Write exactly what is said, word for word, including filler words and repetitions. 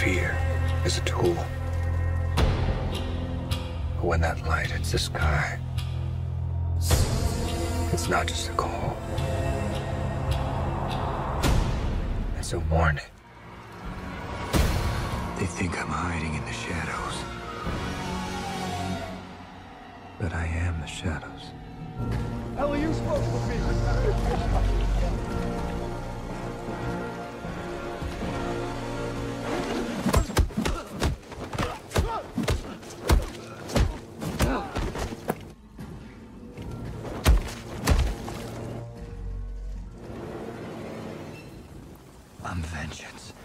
fear is a tool. But when that light hits the sky, it's not just a call. It's a warning. They think I'm hiding in the shadows. But I am the shadows. Hell are you supposed to be? I'm vengeance.